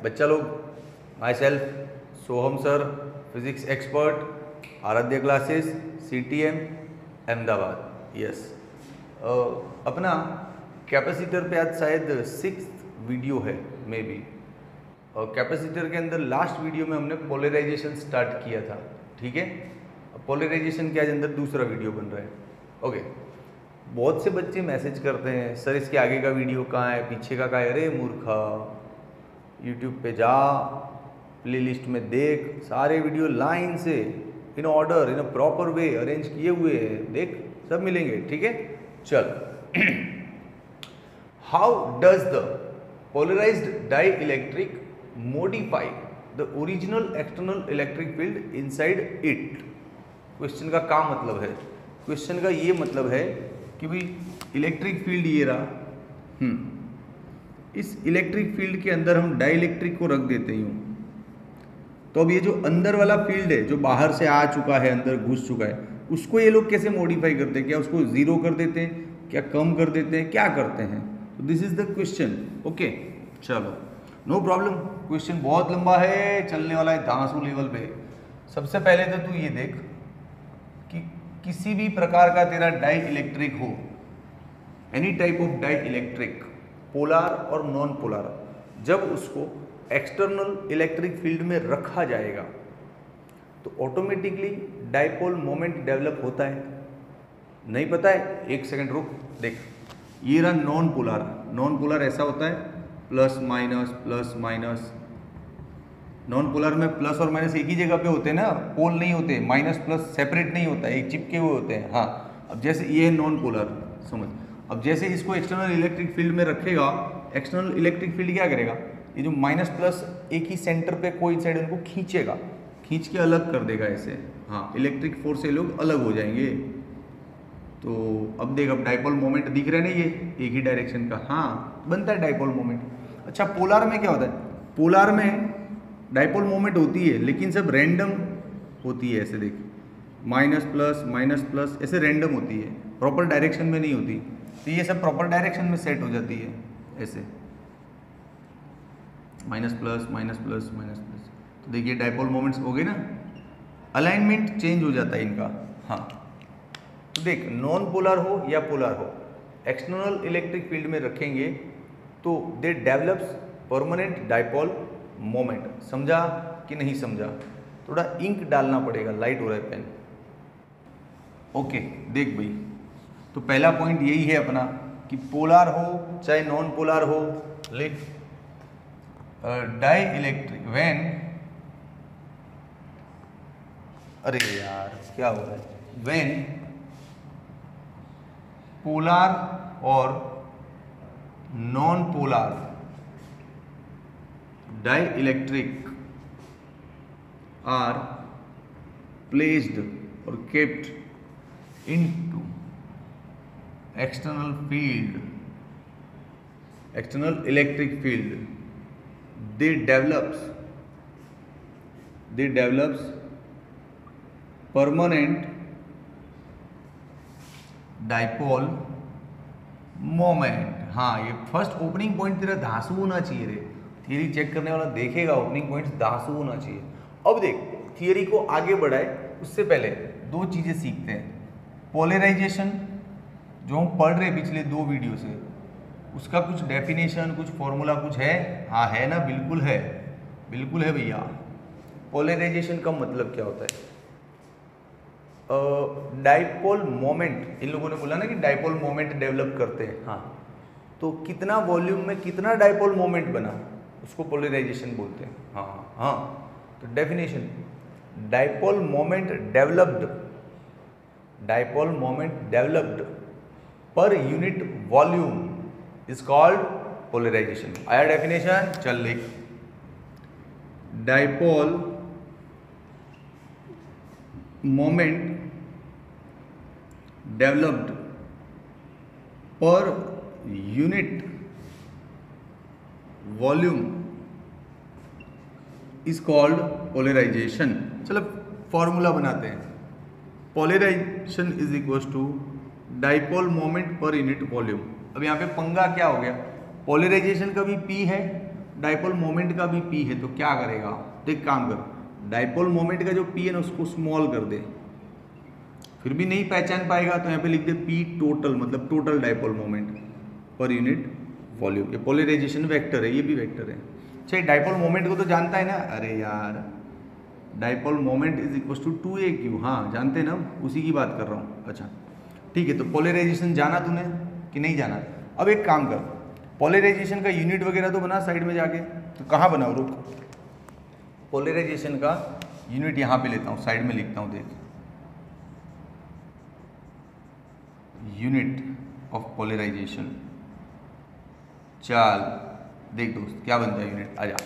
बच्चा लोग, myself Soham sir, physics expert, Aaradhya classes, CTM Ahmedabad. Yes, अपना कैपेसिटर पे आज शायद 6th वीडियो है मे बी। और कैपेसिटर के अंदर लास्ट वीडियो में हमने पोलराइजेशन स्टार्ट किया था, ठीक है। पोलराइजेशन के आज अंदर दूसरा वीडियो बन रहा है। ओके, बहुत से बच्चे मैसेज करते हैं, सर इसके आगे का वीडियो कहाँ है, पीछे का कहाँ है। अरे मूर्खा, यूट्यूब पे जा, प्लेलिस्ट में देख, सारे वीडियो लाइन से in order in a proper way arrange किए हुए हैं, देख सब मिलेंगे, ठीक है। चल, how does the polarised dielectric modify the original external electric field inside it। Question का क्या मतलब है? क्वेश्चन का ये मतलब है कि भाई इलेक्ट्रिक फील्ड ये रहा, इस इलेक्ट्रिक फील्ड के अंदर हम डाई इलेक्ट्रिक को रख देते हैं, तो अब ये जो अंदर वाला फील्ड है जो बाहर से आ चुका है, अंदर घुस चुका है, उसको ये लोग कैसे मॉडिफाई करते हैं? क्या उसको जीरो कर देते हैं, क्या कम कर देते हैं, क्या करते हैं? तो this is the question. Okay, चलो नो प्रॉब्लम। क्वेश्चन बहुत लंबा है, चलने वाला है धांसू लेवल पे। सबसे पहले तो तू ये देख कि किसी भी प्रकार का तेरा डाई इलेक्ट्रिक हो, any type of dielectric, polar और नॉन पोलर, जब उसको एक्सटर्नल इलेक्ट्रिक फील्ड में रखा जाएगा तो ऑटोमेटिकली डाइपोल मोमेंट डेवलप होता है। नहीं पता है? एक सेकंड रुक, देख, ये रहा नॉन पोलर। नॉन पोलर ऐसा होता है, प्लस माइनस। नॉन पोलर में प्लस और माइनस एक ही जगह पे होते हैं ना, पोल नहीं होते, माइनस प्लस सेपरेट नहीं होता है, एक चिपके हुए होते हैं। हाँ, अब जैसे ये है नॉन पोलर, समझ। अब जैसे इसको एक्सटर्नल इलेक्ट्रिक फील्ड में रखेगा, एक्सटर्नल इलेक्ट्रिक फील्ड क्या करेगा, ये जो माइनस प्लस एक ही सेंटर पे कोइंसाइड उनको खींचेगा, खींच के अलग कर देगा ऐसे। हाँ, इलेक्ट्रिक फोर्स से लोग अलग हो जाएंगे। तो अब देख, अब डाइपोल मोमेंट दिख रहा है ना, ये एक ही डायरेक्शन का, हाँ बनता है डाइपोल मोमेंट। अच्छा, पोलर में क्या होता है? पोलर में डाइपोल मोमेंट होती है लेकिन सब रैंडम होती है, ऐसे देख, माइनस प्लस ऐसे रैंडम होती है, प्रॉपर डायरेक्शन में नहीं होती। तो ये सब प्रॉपर डायरेक्शन में सेट हो जाती है ऐसे, माइनस प्लस। तो देखिए डाइपोल मोमेंट्स हो गए ना, अलाइनमेंट चेंज हो जाता है इनका। हाँ, तो देख, नॉन पोलर हो या पोलर हो, एक्सटर्नल इलेक्ट्रिक फील्ड में रखेंगे तो they develops permanent dipole moment. समझा कि नहीं समझा? थोड़ा इंक डालना पड़ेगा, लाइट हो रहा है पेन। ओके, देख भाई, तो पहला पॉइंट यही है अपना कि पोलर हो चाहे नॉन पोलर हो, लिख डाई इलेक्ट्रिक व्हेन, अरे यार क्या हो रहा है, व्हेन पोलर और non polar dielectric are placed और kept into external field, external electric field, they develops permanent dipole moment। हाँ, ये फर्स्ट ओपनिंग पॉइंट तेरा धांसू होना चाहिए रे, थियरी चेक करने वाला देखेगा, ओपनिंग पॉइंट धांसू होना चाहिए। अब देख, थियरी को आगे बढ़ाए उससे पहले दो चीजें सीखते हैं। पोलराइजेशन जो हम पढ़ रहे पिछले 2 वीडियो से, उसका कुछ डेफिनेशन, कुछ फॉर्मूला कुछ है? हाँ है ना, बिल्कुल है, बिल्कुल है भैया। पोलराइजेशन का मतलब क्या होता है? डाइपोल मोमेंट, इन लोगों ने बोला ना कि डाइपोल मोमेंट डेवलप करते हैं। हाँ, तो कितना वॉल्यूम में कितना डाइपोल मोमेंट बना, उसको पोलराइजेशन बोलते हैं। हाँ, तो definition, dipole moment developed per unit volume is called polarization। आया डेफिनेशन? चल लिख, dipole moment developed per unit volume is called polarisation. चलो फॉर्मूला बनाते हैं। Polarisation is equal to dipole moment per unit volume. अब यहाँ पे पंगा क्या हो गया, पोलराइजेशन का भी P है डाइपोल मोमेंट का भी पी है, तो क्या करेगा, तो एक काम कर, डाइपोल मोमेंट का जो पी है ना उसको स्मॉल कर दे, फिर भी नहीं पहचान पाएगा तो यहाँ पे लिख दे पी टोटल, मतलब total dipole moment per unit volume. ये पोलराइजेशन वेक्टर है, ये भी वेक्टर है। अच्छा, डाइपोल मोमेंट को तो जानता है ना, अरे यार dipole moment is equal to 2AQ, हाँ जानते हैं ना, उसी की बात कर रहा हूँ। अच्छा ठीक है, तो पोलराइजेशन जाना तूने कि नहीं जाना। अब एक काम कर, पोलराइजेशन का यूनिट वगैरह तो बना साइड में जाके, तो कहाँ बनाओ, रुक, पोलराइजेशन का यूनिट यहाँ पे लेता हूँ, साइड में लिखता हूँ, देख, यूनिट ऑफ पोलराइजेशन। चल देख दोस्त क्या बनता है यूनिट, आजा।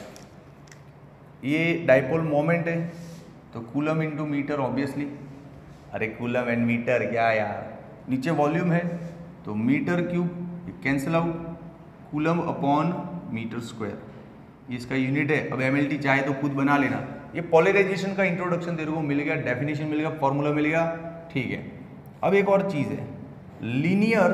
ये डाइपोल मोमेंट है तो कूलम इंटू मीटर ऑब्वियसली, अरे कूलम एंड मीटर क्या यार, नीचे वॉल्यूम है तो metre cube cancel out, coulomb upon metre square, ये इसका यूनिट है। अब MLT चाहे तो खुद बना लेना। ये पोलराइजेशन का इंट्रोडक्शन तेरे को मिल गया, डेफिनेशन मिल गया, फॉर्मूला मिल गया, ठीक है। अब एक और चीज़ है, लीनियर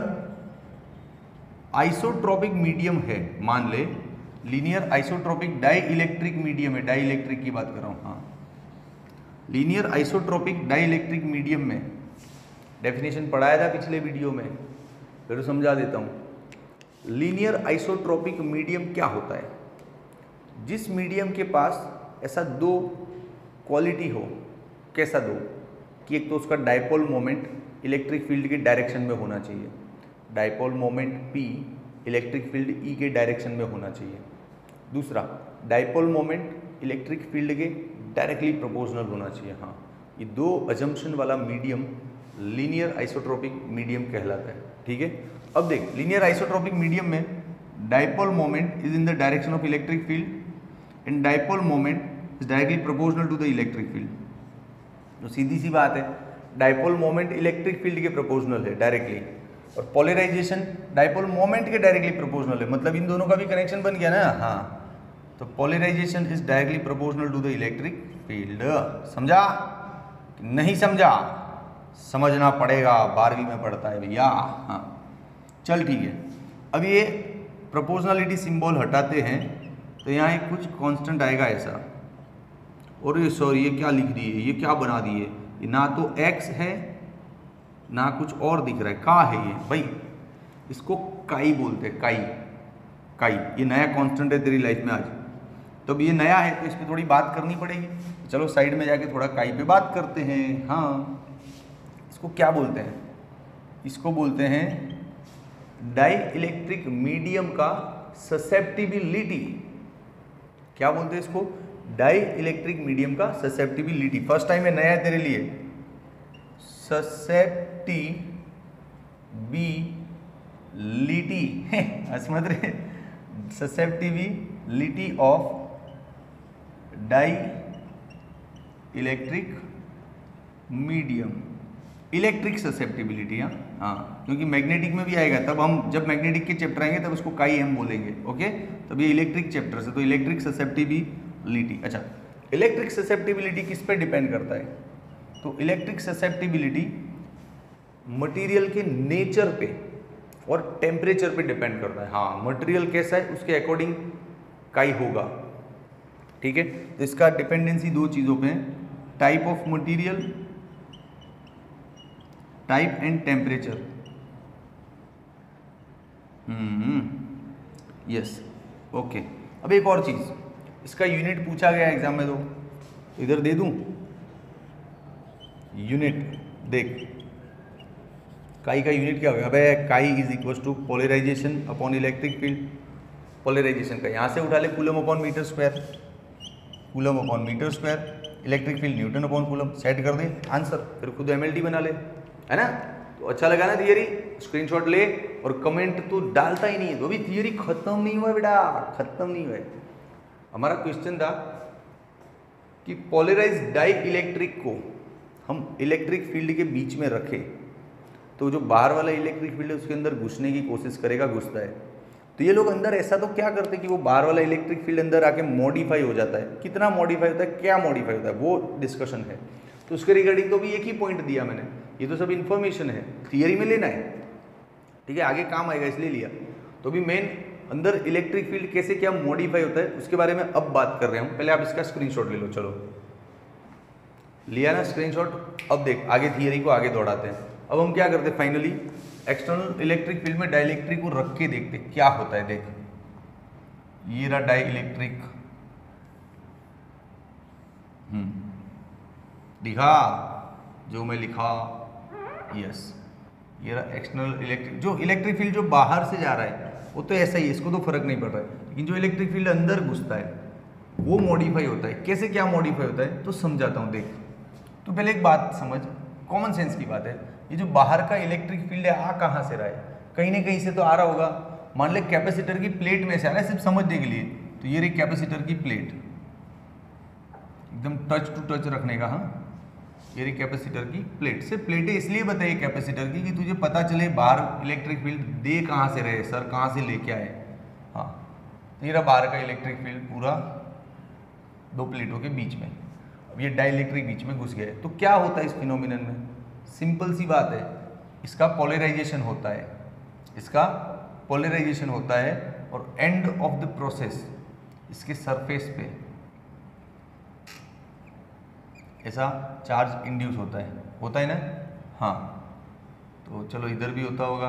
आइसोट्रोपिक मीडियम है, मान ले linear isotropic dielectric medium है, डाई इलेक्ट्रिक की बात कर रहा हूँ, हाँ linear isotropic dielectric medium में, डेफिनेशन पढ़ाया था पिछले वीडियो में, फिर समझा देता हूँ। लीनियर आइसोट्रोपिक मीडियम क्या होता है, जिस मीडियम के पास ऐसा दो क्वालिटी हो, कैसा दो, कि एक तो उसका डाइपोल मोमेंट इलेक्ट्रिक फील्ड के डायरेक्शन में होना चाहिए, dipole moment P electric field E के डायरेक्शन में होना चाहिए, दूसरा डाइपोल मोमेंट इलेक्ट्रिक फील्ड के डायरेक्टली प्रोपोर्शनल होना चाहिए। हाँ, ये दो अजम्पशन वाला मीडियम लीनियर आइसोट्रोपिक मीडियम कहलाता है, ठीक है। अब देख, लीनियर आइसोट्रोपिक मीडियम में dipole moment is in the direction of electric field and dipole moment is directly proportional to the electric field. तो सीधी सी बात है, डाइपोल मोमेंट इलेक्ट्रिक फील्ड के प्रोपोर्शनल है डायरेक्टली, और पोलराइजेशन डाइपोल मोमेंट के डायरेक्टली प्रोपोर्शनल है, मतलब इन दोनों का भी कनेक्शन बन गया ना। हाँ, तो polarisation is directly proportional to the electric field. समझा नहीं समझा, समझना पड़ेगा, 12वीं में पढ़ता है भैया। हाँ चल ठीक है। अब ये प्रोपोर्शनलिटी सिंबल हटाते हैं तो यहाँ एक कुछ कांस्टेंट आएगा ऐसा, और ये सॉरी ये क्या लिख दिए, ये क्या बना दिए, ना तो x है ना कुछ और दिख रहा है, का है ये भाई, इसको काई बोलते हैं, काई काई, ये नया कांस्टेंट है तेरी लाइफ में आज। तो अब ये नया है तो इस पर थोड़ी बात करनी पड़ेगी, चलो साइड में जाके थोड़ा काई पे बात करते हैं। हाँ, इसको क्या बोलते हैं, इसको बोलते हैं डाई इलेक्ट्रिक मीडियम का ससेप्टिबिलिटी। क्या बोलते हैं इसको, डाई इलेक्ट्रिक मीडियम का ससेप्टिबिलिटी। फर्स्ट टाइम है, नया है तेरे लिए, ससेप्टिबिलिटी समझ रहे, susceptibility of dielectric medium, electric susceptibility. हाँ, क्योंकि मैग्नेटिक में भी आएगा, तब हम जब मैग्नेटिक के चैप्टर आएंगे तब उसको काई एम बोलेंगे, ओके। तब ये इलेक्ट्रिक चैप्टर से, तो इलेक्ट्रिक ससेप्टिबिलिटी। अच्छा, इलेक्ट्रिक ससेप्टिबिलिटी किस पे डिपेंड करता है, तो इलेक्ट्रिक ससेप्टिबिलिटी मटेरियल के नेचर पे और टेम्परेचर पे डिपेंड करता है। हाँ, मटेरियल कैसा है उसके अकॉर्डिंग काई होगा, ठीक है। तो इसका डिपेंडेंसी दो चीज़ों पे है, type of material, type and temperature. Yes, okay. अब एक और चीज़, इसका यूनिट पूछा गया एग्जाम में, तो इधर दे दूं यूनिट, देख काई का यूनिट क्या होगा, अबे chi is equal to polarisation upon electric field. Polarisation का यहाँ से उठा ले, coulomb upon metre square, coulomb upon metre square, electric field newton upon coulomb, set कर दे आंसर, फिर खुद MLT बना ले, है ना। तो अच्छा लगा ना थियरी, स्क्रीनशॉट ले, और कमेंट तो डालता ही नहीं है, तो अभी थियरी खत्म नहीं हुआ बेटा, खत्म नहीं हुआ। हमारा क्वेश्चन था कि पोलराइज डाई इलेक्ट्रिक को हम इलेक्ट्रिक फील्ड के बीच में रखें तो जो बाहर वाला इलेक्ट्रिक फील्ड है उसके अंदर घुसने की कोशिश करेगा, घुसता है। तो ये लोग अंदर ऐसा तो क्या करते हैं कि वो बाहर वाला इलेक्ट्रिक फील्ड अंदर आके मॉडिफाई हो जाता है। कितना मॉडिफाई होता है, क्या मॉडिफाई होता है, वो डिस्कशन है। तो उसके रिगार्डिंग तो भी एक ही पॉइंट दिया मैंने, ये तो सब इन्फॉर्मेशन है, थियरी में लेना है, ठीक है, आगे काम आएगा इसलिए लिया। तो भी मेन अंदर इलेक्ट्रिक फील्ड कैसे क्या मॉडिफाई होता है उसके बारे में अब बात कर रहे हूँ। पहले आप इसका स्क्रीनशॉट ले लो। चलो लिया ना स्क्रीनशॉट। अब देख आगे थियरी को आगे दौड़ाते हैं। अब हम क्या करते हैं फाइनली एक्सटर्नल इलेक्ट्रिक फील्ड में डाइलेक्ट्रिक को रख के देखते क्या होता है। देख ये रहा डाई इलेक्ट्रिक, दिखा जो मैं लिखा, यस ये रहा एक्सटर्नल इलेक्ट्रिक। जो इलेक्ट्रिक फील्ड जो बाहर से जा रहा है वो तो ऐसा ही है, इसको तो फर्क नहीं पड़ रहा है, लेकिन जो इलेक्ट्रिक फील्ड अंदर घुसता है वो मॉडिफाई होता है। कैसे क्या मॉडिफाई होता है तो समझाता हूँ। देख तो पहले एक बात समझ, कॉमन सेंस की बात है। ये जो बाहर का इलेक्ट्रिक फील्ड है आ कहाँ से रहा है, कहीं ना कहीं से तो आ रहा होगा। मान ले कैपेसिटर की प्लेट में से आ रहा है, सिर्फ समझने के लिए। तो ये रही कैपेसिटर की प्लेट, एकदम टच टू टच रखने का। हाँ ये रही कैपेसिटर की प्लेट। सिर्फ प्लेटें इसलिए बताइए कैपेसिटर की कि तुझे पता चले बाहर इलेक्ट्रिक फील्ड दे कहाँ से रहे, सर कहाँ से लेके आए। हाँ तो ये रहा बाहर का इलेक्ट्रिक फील्ड पूरा दो प्लेटों के बीच में। अब ये डाइलेक्ट्रिक बीच में घुस गया है। तो क्या होता है इस फिनोमिनन में, सिंपल सी बात है, इसका पोलराइजेशन होता है, इसका पोलराइजेशन होता है। और एंड ऑफ द प्रोसेस इसके सरफेस पे ऐसा चार्ज इंड्यूस होता है ना। हाँ तो चलो इधर भी होता होगा।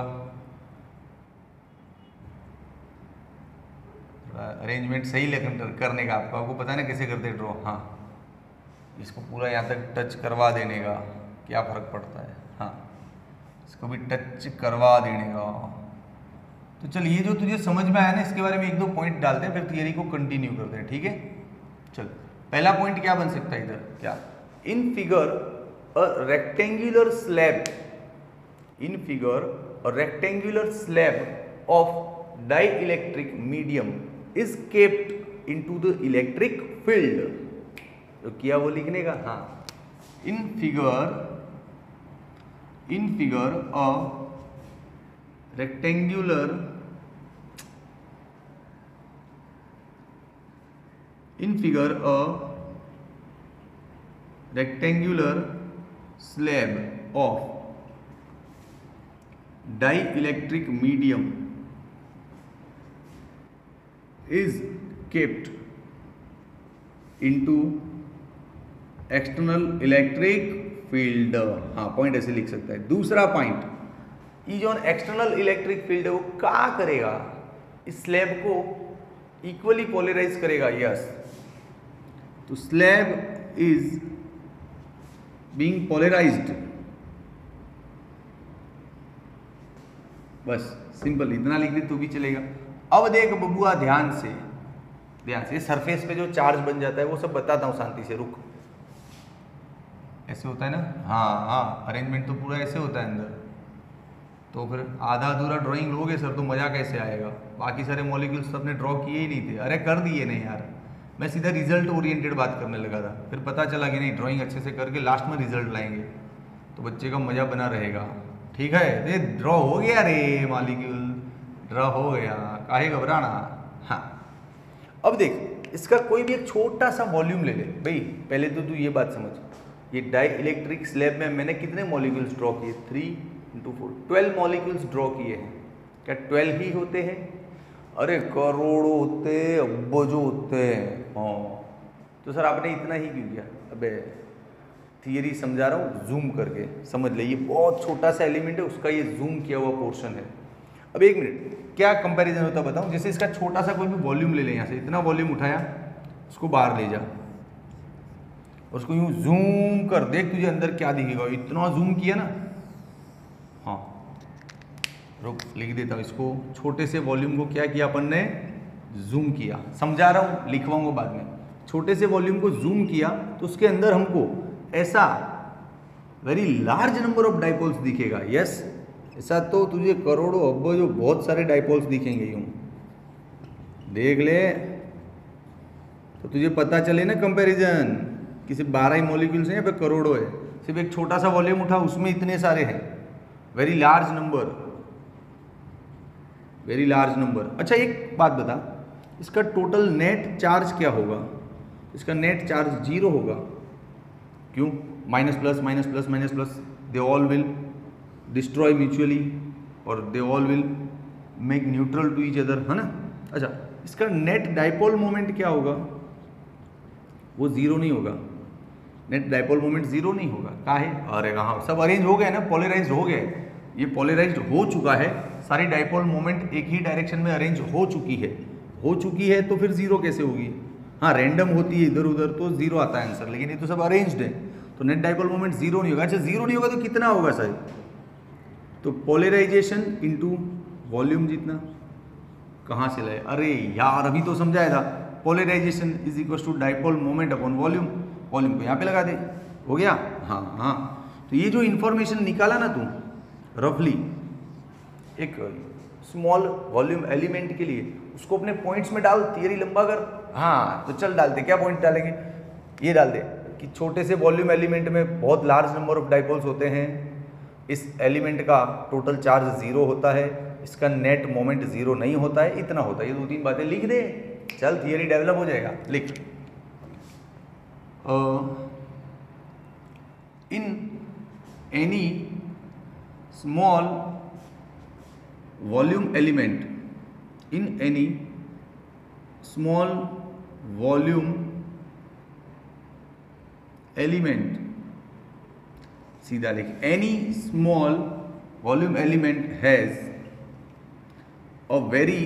अरेंजमेंट सही करने का आपको पता है ना कैसे करते ड्रॉ। हाँ इसको पूरा यहाँ तक टच करवा देने का क्या फ़र्क पड़ता है। हाँ इसको भी टच करवा देने का। तो चल ये जो तुझे समझ में आया ना इसके बारे में एक दो पॉइंट डालते हैं, फिर थियरी को कंटिन्यू करते हैं। ठीक है चल पहला पॉइंट क्या बन सकता है इधर, क्या in figure a rectangular slab, in figure a rectangular slab of dielectric medium is kept into the electric field. तो किया वो लिखने का। हाँ in figure a rectangular slab of dielectric medium is kept into external electric field। हाँ point ऐसे लिख सकता है। दूसरा पॉइंट, ये जो एक्सटर्नल इलेक्ट्रिक फील्ड है वो क्या करेगा, इस स्लैब को इक्वली पोलराइज करेगा। यस तो स्लैब इज बीइंग पोलराइज्ड। बस सिंपल इतना लिख दे तो भी चलेगा। अब देख बबुआ ध्यान से सरफेस पे जो चार्ज बन जाता है वो सब बताता हूँ, शांति से रुक। ऐसे होता है ना। हाँ अरेंजमेंट तो पूरा ऐसे होता है अंदर। तो फिर आधा अधूरा ड्राइंग लोगे सर तो मज़ा कैसे आएगा, बाकी सारे मॉलिक्यूल्स तो अपने ड्रॉ किए ही नहीं थे। अरे कर दिए नहीं यार, मैं सीधा रिजल्ट ओरिएंटेड बात करने लगा था, फिर पता चला कि नहीं ड्राइंग अच्छे से करके लास्ट में रिजल्ट लाएंगे तो बच्चे का मज़ा बना रहेगा। ठीक है ये ड्रॉ हो गया रे मॉलिक्यूल, ड्रॉ हो गया, काहे घबराना। हाँ अब देख इसका कोई भी एक छोटा सा वॉल्यूम ले ले भाई। पहले तो तू ये बात समझ, ये डाई इलेक्ट्रिक स्लैब में मैंने कितने मॉलिक्यूल्स ड्रॉ किए, 3 × 4 12 मॉलिक्यूल्स ड्रॉ किए हैं। क्या 12 ही होते हैं? अरे करोड़ों होते, अब्बों होते हैं। हाँ तो सर आपने इतना ही क्यों किया? अबे थियरी समझा रहा हूँ, जूम करके समझ ले। ये बहुत छोटा सा एलिमेंट है, उसका ये जूम किया हुआ पोर्शन है। अब एक मिनट क्या कंपैरिजन होता है बताऊँ। जैसे इसका छोटा सा कोई भी वॉल्यूम ले ले, यहाँ से इतना वॉल्यूम उठाया, उसको बाहर ले जा, उसको यूँ जूम कर, देख तुझे अंदर क्या दिखेगा। इतना जूम किया ना। हाँ रुक लिख देता हूँ इसको। छोटे से वॉल्यूम को क्या किया अपन ने, जूम किया। समझा रहा हूँ, लिखवाऊंगा बाद में। छोटे से वॉल्यूम को जूम किया तो उसके अंदर हमको ऐसा very large number of dipoles दिखेगा। यस ऐसा तो तुझे करोड़ों अब्बों जो बहुत सारे डाइपोल्स दिखेंगे। यूँ देख ले तो तुझे पता चले ना कंपैरिजन कि सिर्फ 12 ही मॉलिक्यूल्स हैं या फिर करोड़ों है। सिर्फ एक छोटा सा वॉल्यूम उठा उसमें इतने सारे हैं, very large number, very large number. अच्छा एक बात बता, इसका टोटल नेट चार्ज क्या होगा? इसका नेट चार्ज 0 होगा। क्यों? Minus plus minus plus minus plus, they all will destroy mutually और they all will make neutral to each other, है ना। अच्छा, इसका नेट डाइपोल मोमेंट क्या होगा? वो जीरो नहीं होगा, नेट डाइपोल मोमेंट जीरो नहीं होगा। काहे? अरे हाँ, सब अरेंज हो गए ना, पोलराइज्ड हो गए, ये पोलराइज्ड हो चुका है, सारी डाइपोल मोमेंट एक ही डायरेक्शन में अरेंज हो चुकी है, तो फिर जीरो कैसे होगी? हाँ, रैंडम होती है इधर उधर तो जीरो आता है आंसर, लेकिन ये तो सब अरेंज्ड है, तो नेट डाइपोल मोमेंट जीरो नहीं होगा। अच्छा, जीरो नहीं होगा तो कितना होगा शायद? तो पोलराइजेशन इनटू वॉल्यूम जितना। कहाँ से लाए? अरे यार, अभी तो समझाया था, polarisation is equal to dipole moment upon volume. Volume को यहाँ पे लगा दे, हो गया। हाँ, तो ये जो इंफॉर्मेशन निकाला ना तू रफली एक स्मॉल वॉल्यूम एलिमेंट के लिए, उसको अपने पॉइंट्स में डाल, थियरी लंबा कर। हाँ, तो चल डालते, क्या पॉइंट डालेंगे? ये डाल दे कि छोटे से वॉल्यूम एलिमेंट में बहुत लार्ज नंबर ऑफ डाइपोल्स होते हैं, इस एलिमेंट का टोटल चार्ज जीरो होता है, इसका नेट मोमेंट जीरो नहीं होता है, इतना होता है। ये 2-3 बातें लिख दे, चल थियरी डेवलप हो जाएगा। लिख, in any small volume element, in any small volume element, सीधा लिख, any small volume element has a very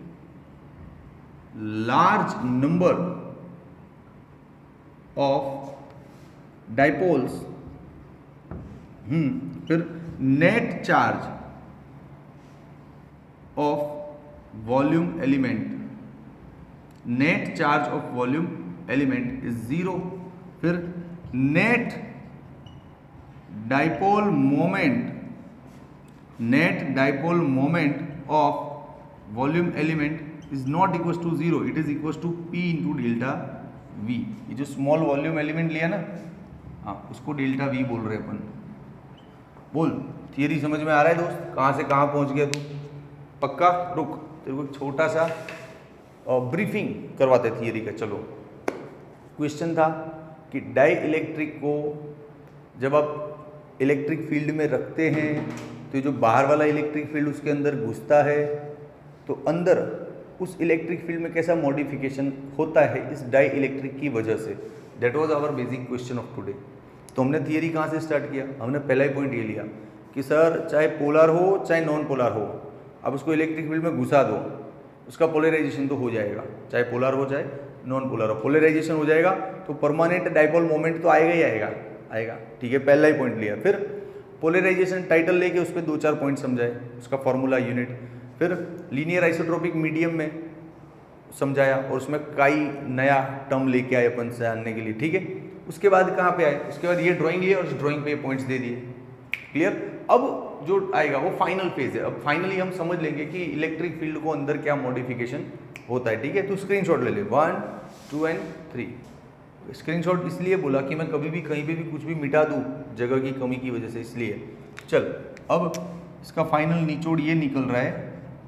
large number of dipoles, फिर net charge of volume element, net charge of volume element is zero, फिर net dipole moment of volume element is not equal to zero, it is equal to P into delta V. ये जो small volume element लिया ना, हाँ, उसको delta we बोल रहे अपन। बोल, थियरी समझ में आ रहा है दोस्त? कहाँ से कहाँ पहुँच गया तू? पक्का? रुक, तेरे को एक छोटा सा ब्रीफिंग करवाते थियरी का। चलो, क्वेश्चन था कि डाई इलेक्ट्रिक को जब आप इलेक्ट्रिक फील्ड में रखते हैं तो ये जो बाहर वाला इलेक्ट्रिक फील्ड उसके अंदर घुसता है, तो अंदर उस इलेक्ट्रिक फील्ड में कैसा मॉडिफिकेशन होता है इस डाई इलेक्ट्रिक की वजह से। That was our basic question of today. तो हमने थियरी कहाँ से स्टार्ट किया? हमने पहला ही पॉइंट ये लिया कि सर चाहे पोलर हो चाहे नॉन पोलर हो, अब उसको इलेक्ट्रिक फील्ड में घुसा दो, उसका पोलराइजेशन तो हो जाएगा, चाहे पोलर हो चाहे नॉन पोलर हो, पोलराइजेशन हो जाएगा, तो परमानेंट डाइपोल मोमेंट तो आएगा ही आएगा। ठीक है, पहला ही पॉइंट लिया। फिर पोलराइजेशन टाइटल लेके उस पर 2-4 पॉइंट समझाए, उसका फॉर्मूला, यूनिट। फिर लीनियर आइसोट्रोपिक मीडियम में समझाया और उसमें कई नया टर्म लेके आए अपन से जानने के लिए। ठीक है, उसके बाद कहाँ पे आए? उसके बाद ये ड्राइंग लिए और उस ड्राइंग पे ये पॉइंट्स दे दिए। क्लियर? अब जो आएगा वो फाइनल फेज है। अब फाइनली हम समझ लेंगे कि इलेक्ट्रिक फील्ड को अंदर क्या मॉडिफिकेशन होता है। ठीक है, तो स्क्रीनशॉट ले ले, 1, 2 एंड 3। स्क्रीनशॉट इसलिए बोला कि मैं कभी भी कहीं पे भी कुछ भी मिटा दूँ जगह की कमी की वजह से, इसलिए। चल, अब इसका फाइनल निचोड़ ये निकल रहा है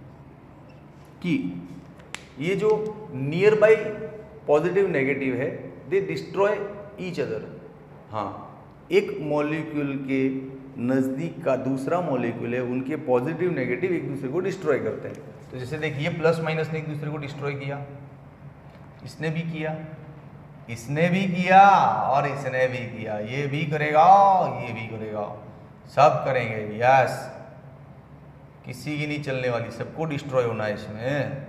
कि ये जो नियर बाई पॉजिटिव नेगेटिव है, दे डिस्ट्रॉय ईच अदर। हाँ, एक मॉलिक्यूल के नज़दीक का दूसरा मॉलिक्यूल है, उनके पॉजिटिव नेगेटिव एक दूसरे को डिस्ट्रॉय करते हैं। तो जैसे देखिए, प्लस माइनस ने एक दूसरे को डिस्ट्रॉय किया, इसने भी किया, इसने भी किया और इसने भी किया, ये भी करेगा, ये भी करेगा, सब करेंगे। यस, किसी की नहीं चलने वाली, सबको डिस्ट्रॉय होना है इसमें।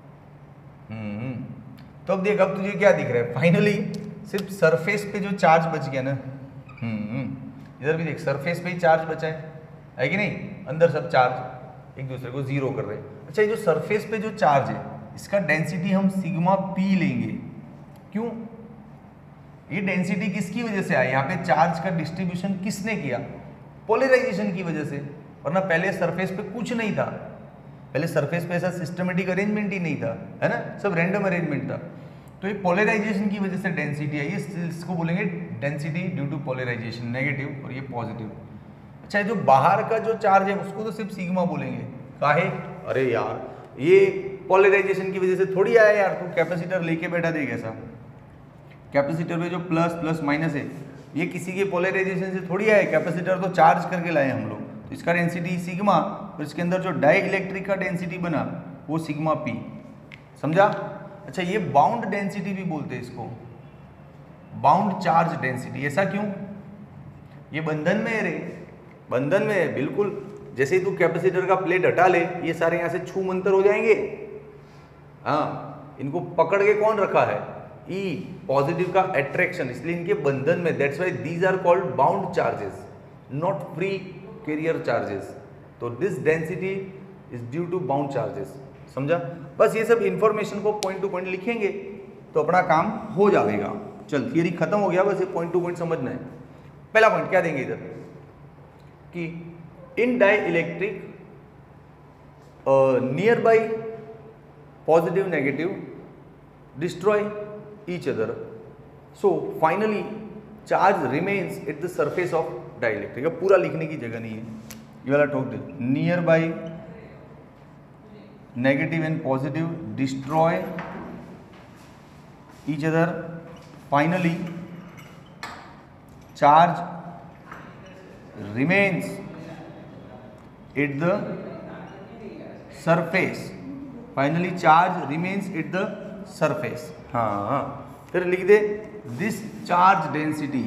तो अब देख, अब तुझे क्या दिख रहा है? फाइनली सिर्फ सरफेस पे जो चार्ज बच गया ना, इधर भी देख, सरफेस पे ही चार्ज बचा है कि नहीं? अंदर सब चार्ज एक दूसरे को जीरो कर रहे हैं। अच्छा, ये जो सरफेस पे जो चार्ज है, इसका डेंसिटी हम सिग्मा पी लेंगे। क्यों? ये डेंसिटी किसकी वजह से आया? यहाँ पे चार्ज का डिस्ट्रीब्यूशन किसने किया? पोलराइजेशन की वजह से। वरना पहले सरफेस पे कुछ नहीं था, पहले सरफेस पे ऐसा सिस्टमेटिक अरेंजमेंट ही नहीं था, है ना, सब रैंडम अरेंजमेंट था। तो ये पोलराइजेशन की वजह से डेंसिटी है, ये इसको बोलेंगे density due to polarisation, negative, और ये पॉजिटिव। अच्छा, जो बाहर का जो चार्ज है उसको तो सिर्फ सिग्मा बोलेंगे। काहे? अरे यार, ये पोलराइजेशन की वजह से थोड़ी आया यार, तू कैपेसिटर लेके बैठा देख, ऐसा कैपेसिटर में जो प्लस प्लस माइनस है, ये किसी के पोलराइजेशन से थोड़ी आया, कैपेसिटर तो चार्ज करके लाए हम लोग। तो इसका डेंसिटी सिग्मा, और इसके अंदर जो डाई इलेक्ट्रिक का डेंसिटी बना वो सिग्मा पी। समझा? अच्छा, ये बाउंड डेंसिटी भी बोलते हैं इसको, बाउंड चार्ज डेंसिटी। ऐसा क्यों? ये बंधन में है रे, बंधन में है बिल्कुल। जैसे ही तू कैपेसिटर का प्लेट हटा ले, ये सारे यहाँ से छू मंतर हो जाएंगे। हाँ, इनको पकड़ के कौन रखा है? ई पॉजिटिव का अट्रैक्शन, इसलिए इनके बंधन में। That's why these are called bound charges, not free carrier charges. तो this density is due to bound charges. समझा? बस ये सब इंफॉर्मेशन को पॉइंट टू पॉइंट लिखेंगे तो अपना काम हो जाएगा। चल, थियरी खत्म हो गया, बस ये पॉइंट टू पॉइंट समझना है। पहला पॉइंट क्या देंगे इधर कि in dielectric nearby positive negative destroy each other, so finally charge remains at the surface of dielectric. अब पूरा लिखने की जगह नहीं है, ये वाला ठोक दे। Nearby negative and positive destroy each other, finally charge remains at the surface, finally charge remains at the surface। हाँ, फिर लिख दे this charge density,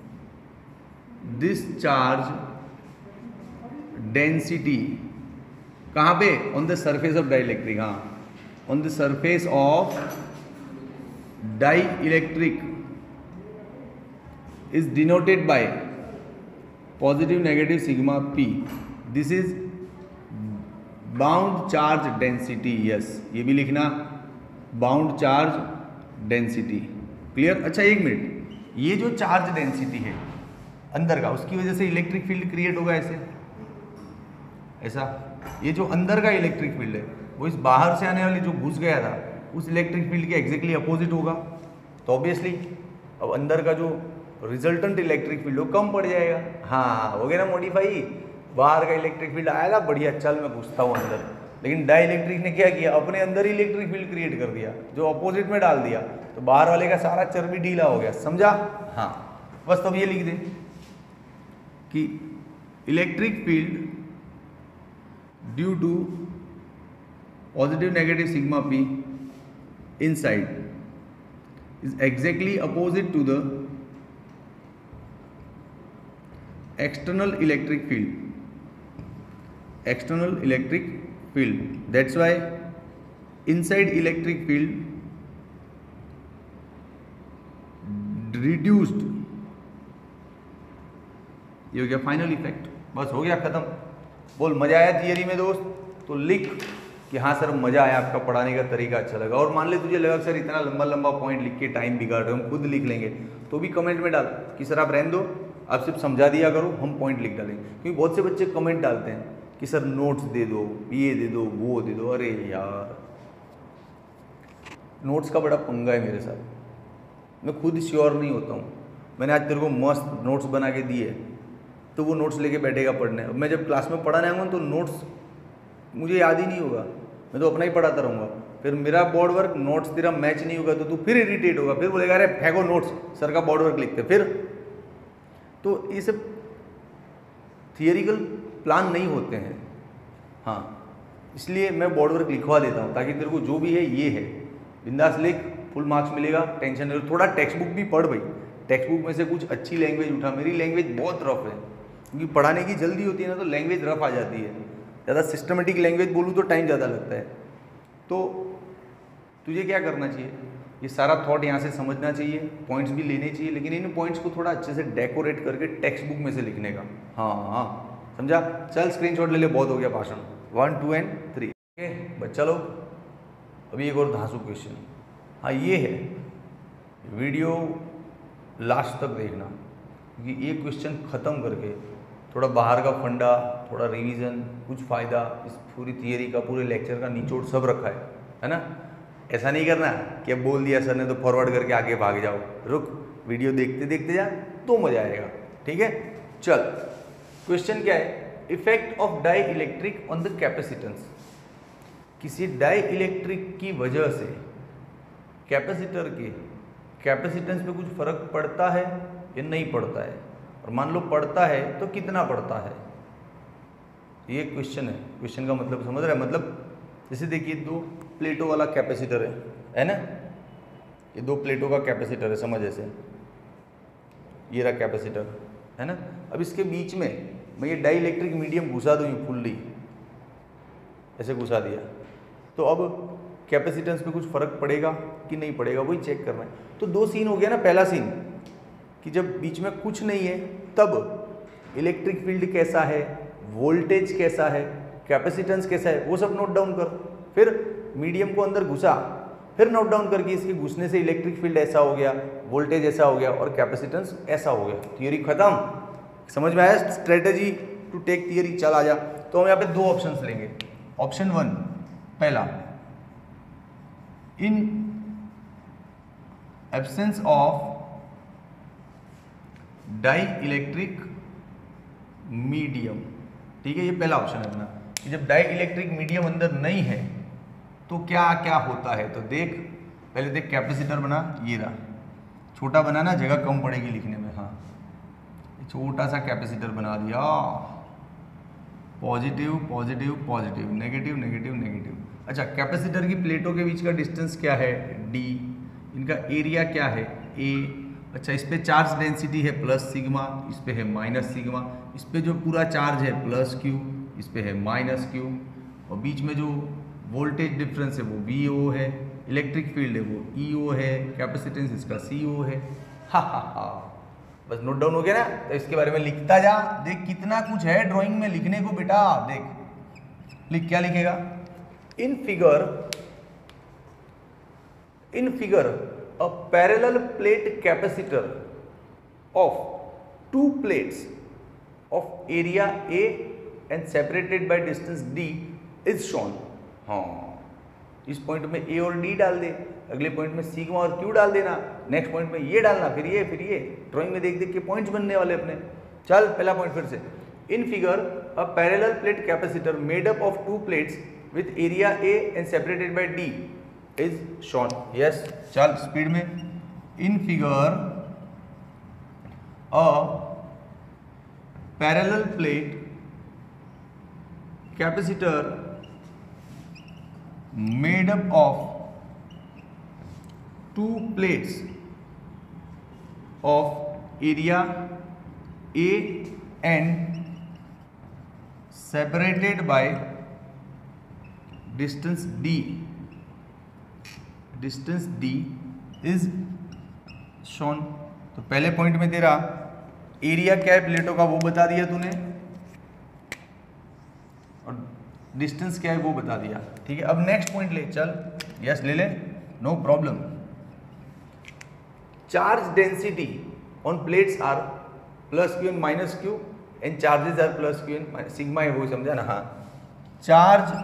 this charge density कहाँ पे? on the surface of dielectric। हाँ, on the surface of dielectric is denoted by positive negative sigma P. This is bound charge density. Yes, ये भी लिखना, bound charge density. Clear? अच्छा, एक minute, ये जो चार्ज डेंसिटी है अंदर का, उसकी वजह से इलेक्ट्रिक फील्ड क्रिएट होगा ऐसे, ऐसा। ये जो अंदर का इलेक्ट्रिक फील्ड है वो इस बाहर से आने वाले जो घुस गया था उस इलेक्ट्रिक फील्ड के एग्जैक्टली अपोजिट होगा। तो ऑब्वियसली अब अंदर का जो रिजल्टेंट इलेक्ट्रिक फील्ड वो कम पड़ जाएगा। हाँ, हो गया ना मॉडिफाई। बाहर का इलेक्ट्रिक फील्ड आएगा, बढ़िया, चल मैं घुसता हूँ अंदर। लेकिन डाई इलेक्ट्रिक ने क्या किया? अपने अंदर ही इलेक्ट्रिक फील्ड क्रिएट कर दिया, जो अपोजिट में डाल दिया, तो बाहर वाले का सारा चर्बी ढीला हो गया। समझा? हाँ, बस तब ये लिख दे कि electric field due to positive negative sigma P inside is exactly opposite to the external electric field, external electric field। that's why inside electric field reduced। ये हो गया फाइनल इफेक्ट। बस हो गया खत्म। बोल मजा आया थियरी में दोस्त? तो लिख कि हाँ सर मजा आया, आपका पढ़ाने का तरीका अच्छा लगा। और मान ले तुझे लगा सर इतना लंबा लंबा पॉइंट लिख के टाइम बिगाड़ रहे हो, हम खुद लिख लेंगे, तो भी कमेंट में डाल कि सर आप रहने दो, आप सिर्फ समझा दिया करो, हम पॉइंट लिख डालेंगे। क्योंकि बहुत से बच्चे कमेंट डालते हैं कि सर नोट्स दे दो, ये दे दो, वो दे दो। अरे यार, नोट्स का बड़ा पंगा है मेरे साथ, मैं खुद श्योर नहीं होता हूँ। मैंने आज तेरे को मस्त नोट्स बना के दिए, तो वो नोट्स लेके बैठेगा पढ़ने। अब मैं जब क्लास में पढ़ाने आऊँगा तो नोट्स मुझे याद ही नहीं होगा, मैं तो अपना ही पढ़ाता रहूँगा। फिर मेरा बोर्ड वर्क नोट्स तेरा मैच नहीं होगा तो तू फिर इरिटेट होगा, फिर बोलेगा अरे फेंको नोट्स, सर का बोर्ड वर्क लिखते। फिर तो ये सब थियरिकल प्लान नहीं होते हैं। हाँ, इसलिए मैं बोर्ड वर्क लिखवा देता हूँ ताकि तेरे को जो भी है ये है, बिंदास लिख, फुल मार्क्स मिलेगा, टेंशन नहीं। थोड़ा टेक्स्ट बुक भी पढ़ भाई, टेक्स्ट बुक में से कुछ अच्छी लैंग्वेज उठा। मेरी लैंग्वेज बहुत रफ है क्योंकि पढ़ाने की जल्दी होती है ना, तो लैंग्वेज रफ आ जाती है। ज़्यादा सिस्टमेटिक लैंग्वेज बोलूँ तो टाइम ज़्यादा लगता है। तो तुझे क्या करना चाहिए, ये सारा थॉट यहाँ से समझना चाहिए, पॉइंट्स भी लेने चाहिए, लेकिन इन पॉइंट्स को थोड़ा अच्छे से डेकोरेट करके टेक्स्ट बुक में से लिखने का। हाँ हाँ, समझा? चल स्क्रीनशॉट ले ले, बहुत हो गया भाषण। 1 2 एंड 3। ओके बच्चा लोग, अभी एक और धांसू क्वेश्चन। हाँ, ये है, वीडियो लास्ट तक देखना क्योंकि ये क्वेश्चन ख़त्म करके थोड़ा बाहर का फंडा, थोड़ा रिवीजन, कुछ फ़ायदा, इस पूरी थियरी का, पूरे लेक्चर का निचोड़ सब रखा है ना। ऐसा नहीं करना कि अब बोल दिया सर ने तो फॉरवर्ड करके आगे भाग जाओ। रुक, वीडियो देखते देखते जा तो मजा आएगा। ठीक है, चल क्वेश्चन क्या है? Effect of dielectric on the capacitance. किसी डाई इलेक्ट्रिक की वजह से कैपेसिटर के कैपेसिटेंस पे कुछ फर्क पड़ता है या नहीं पड़ता है, और मान लो पड़ता है तो कितना पड़ता है। ये क्वेश्चन है। क्वेश्चन का मतलब समझ रहा है? मतलब जैसे देखिए दो प्लेटों वाला कैपेसिटर है ना, ये दो प्लेटों का कैपेसिटर है, समझ ऐसे, ये रहा कैपेसिटर है ना। अब इसके बीच में मैं ये डाई इलेक्ट्रिक मीडियम घुसा दूँ फुल्ली, ऐसे घुसा दिया, तो अब कैपेसिटेंस पे कुछ फर्क पड़ेगा कि नहीं पड़ेगा, वही चेक करना है। तो दो सीन हो गया ना, पहला सीन कि जब बीच में कुछ नहीं है तब इलेक्ट्रिक फील्ड कैसा है, वोल्टेज कैसा है, कैपेसिटेंस कैसा है, वो सब नोट डाउन कर। फिर मीडियम को अंदर घुसा, फिर नोट डाउन करके इसके घुसने से इलेक्ट्रिक फील्ड ऐसा हो गया, वोल्टेज ऐसा हो गया और कैपेसिटेंस ऐसा हो गया। थियरी खत्म। समझ में आया स्ट्रेटेजी टू टेक थियरी? चल आ जा। तो हम यहाँ पे दो ऑप्शंस लेंगे। ऑप्शन 1 पहला, in absence of dielectric medium, ठीक है, ये पहला ऑप्शन है अपना कि जब डाई इलेक्ट्रिक मीडियम अंदर नहीं है तो क्या क्या होता है। तो देख, पहले देख कैपेसिटर बना, ये रहा, छोटा बना ना, जगह कम पड़ेगी लिखने में। हाँ, छोटा सा कैपेसिटर बना दिया, positive positive positive, negative negative negative. अच्छा, कैपेसिटर की प्लेटों के बीच का डिस्टेंस क्या है, डी, इनका एरिया क्या है, ए। अच्छा, इस पे चार्ज डेंसिटी है प्लस सिग्मा, इस पे है माइनस सिग्मा, इस पे जो पूरा चार्ज है प्लस क्यू, इस पे है माइनस क्यू, और बीच में जो वोल्टेज डिफरेंस है वो वी ओ है, इलेक्ट्रिक फील्ड है वो ई ओ है, कैपेसिटेंस इसका सी ओ है। हा हा हा, बस नोट डाउन हो गया ना। तो इसके बारे में लिखता जा, देख कितना कुछ है ड्राइंग में लिखने को बेटा। देख लिख, क्या लिखेगा, in figure a parallel plate capacitor of two plates of area A and separated by distance D is shown। हाँ, इस पॉइंट में A और D डाल दे, अगले पॉइंट में सिग्मा और Q डाल देना, नेक्स्ट पॉइंट में ये डालना, फिर ये फिर ये। ड्राइंग में देख देख के पॉइंट्स बनने वाले अपने। चल पहला पॉइंट फिर से, in figure a parallel plate capacitor made up of two plates with area A and separated by D is shown। yes, चल स्पीड में, in figure a parallel plate capacitor made up of two plates of area A and separated by distance D is shown। तो पहले point में तेरा area क्या है प्लेटों का वो बता दिया तूने, और डिस्टेंस क्या है वो बता दिया। ठीक है, अब नेक्स्ट पॉइंट ले, चल। यस ले ले, no problem. Charge density on plates are plus Q and minus Q and charges are plus Q and sigma है, वो समझा ना। हाँ, charge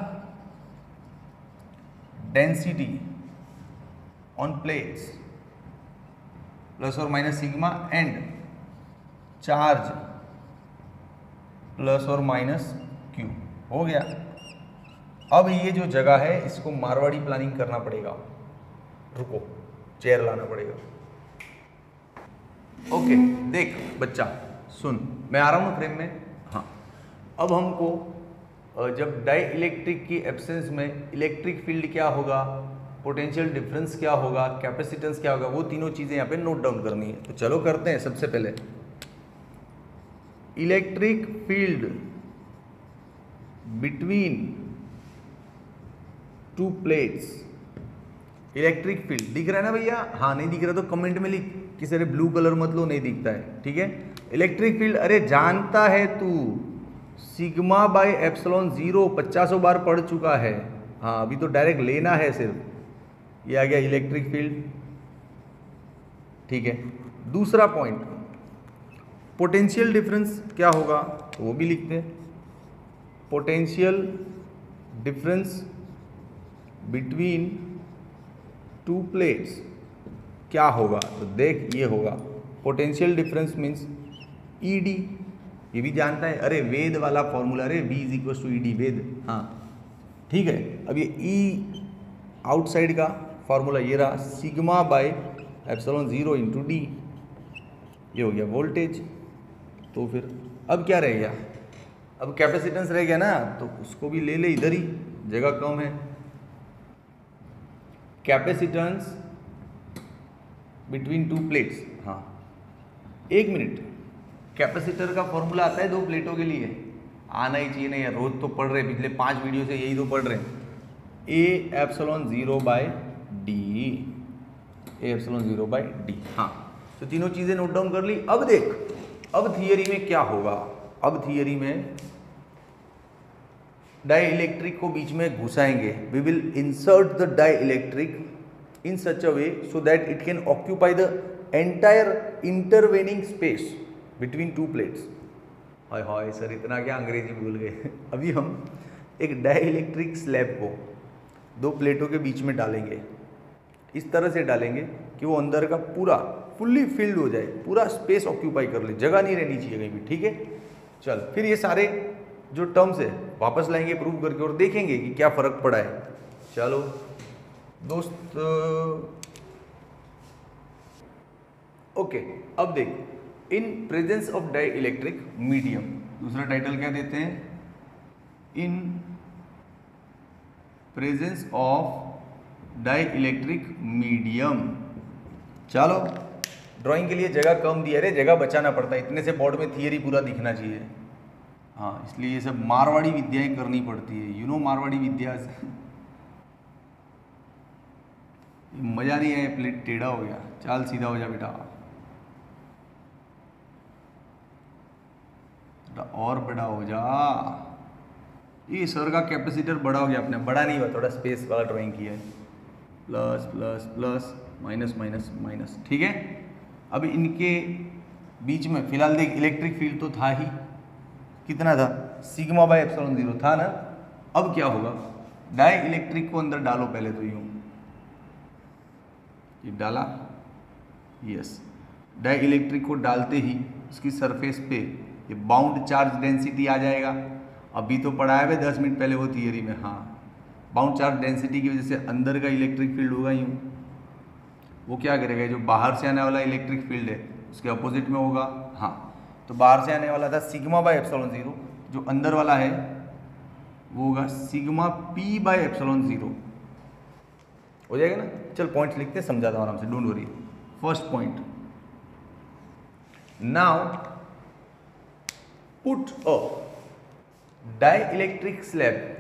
density on plates plus और minus sigma and charge plus और माइनस क्यू। हो गया। अब ये जो जगह है इसको मारवाड़ी प्लानिंग करना पड़ेगा। रुको, चेयर लाना पड़ेगा। ओके, देख बच्चा सुन, मैं आ रहा हूँ फ्रेम में। हाँ, अब हमको जब डाई इलेक्ट्रिक की एब्सेंस में इलेक्ट्रिक फील्ड क्या होगा, पोटेंशियल डिफरेंस क्या होगा, कैपेसिटेंस क्या होगा, वो तीनों चीज़ें यहाँ पे नोट डाउन करनी है। तो चलो करते हैं। सबसे पहले electric field between two plates. Electric field दिख रहा है ना भैया? हाँ, नहीं दिख रहा तो कमेंट में लिख, किसी अरे ब्लू कलर मत लो, नहीं दिखता है। ठीक है, इलेक्ट्रिक फील्ड, अरे जानता है तू, सिग्मा बाय एप्सिलॉन 0 50 बार पढ़ चुका है। हाँ, अभी तो डायरेक्ट लेना है सिर्फ। ये आ गया इलेक्ट्रिक फील्ड। ठीक है, दूसरा पॉइंट, पोटेंशियल डिफरेंस क्या होगा, तो वो भी लिखते हैं। Potential difference between two plates क्या होगा, तो देख ये होगा, पोटेंशियल डिफरेंस मीन्स ईडी। ये भी जानता है, अरे वेद वाला फॉर्मूला, अरे V = ED, वेद। हाँ ठीक है, अब ये E आउटसाइड का फार्मूला ये रहा, सिग्मा बाय एप्सिलॉन 0 × D, ये हो गया वोल्टेज। तो फिर अब क्या रह गया, अब कैपेसिटेंस रह गया ना, तो उसको भी ले ले, इधर ही जगह कम है। Capacitance between two plates. हाँ, एक मिनट, कैपेसिटर का फॉर्मूला आता है दो प्लेटों के लिए, आना ही चाहिए नहीं यार, रोज तो पढ़ रहे, पिछले 5 वीडियो से यही तो पढ़ रहे हैं। A epsilon 0/d, A epsilon 0/d। हाँ, तो तीनों चीजें नोट डाउन कर ली। अब देख, अब थियरी में क्या होगा, अब थियरी में डाई इलेक्ट्रिक को बीच में घुसाएंगे। We will insert the dielectric in such a way so that it can occupy the entire intervening space between two plates। हाय हाय सर, इतना क्या अंग्रेजी भूल गए। अभी हम एक डाइइलेक्ट्रिक स्लैब को दो प्लेटों के बीच में डालेंगे, इस तरह से डालेंगे कि वो अंदर का पूरा फुल्ली फिल्ड हो जाए, पूरा स्पेस ऑक्यूपाई कर ले, जगह नहीं रहनी चाहिए कहीं भी। ठीक है, चल फिर ये सारे जो टर्म्स है वापस लाएंगे प्रूव करके और देखेंगे कि क्या फर्क पड़ा है। चलो दोस्त, ओके, अब देख, in presence of dielectric medium, दूसरा टाइटल क्या देते हैं, in presence of dielectric medium. चलो, ड्राइंग के लिए जगह कम दी है रे, जगह बचाना पड़ता है, इतने से बोर्ड में थियरी पूरा दिखना चाहिए। हाँ, इसलिए ये सब मारवाड़ी विद्याएं करनी पड़ती है, यू नो मारवाड़ी विद्या। मजा नहीं आया, प्लेट टेढ़ा हो गया, चाल सीधा हो जा बेटा, और बड़ा हो जा। ये सर का कैपेसिटर बड़ा हो गया, अपने बड़ा नहीं हुआ, थोड़ा स्पेस वाला ड्राइंग किया है, plus plus plus minus minus minus. ठीक है, अब इनके बीच में फिलहाल देख, इलेक्ट्रिक फील्ड तो था ही, कितना था, σ/ε0 था ना। अब क्या होगा, डाई इलेक्ट्रिक को अंदर डालो, पहले तो यूं ये डाला, यस, डाई इलेक्ट्रिक को डालते ही उसकी सरफेस पे ये बाउंड चार्ज डेंसिटी आ जाएगा। अभी तो पढ़ाया है 10 मिनट पहले वो थियरी में। हाँ, बाउंड चार्ज डेंसिटी की वजह से अंदर का इलेक्ट्रिक फील्ड होगा यूँ, वो क्या करेगा, जो बाहर से आने वाला इलेक्ट्रिक फील्ड है उसके अपोजिट में होगा। हाँ, तो बाहर से आने वाला था σ/ε0, जो अंदर वाला है वो होगा σp/ε0, हो जाएगा ना। चल पॉइंट्स लिखते हैं, समझाता हूँ आराम से, don't worry. First point, now put a dielectric slab,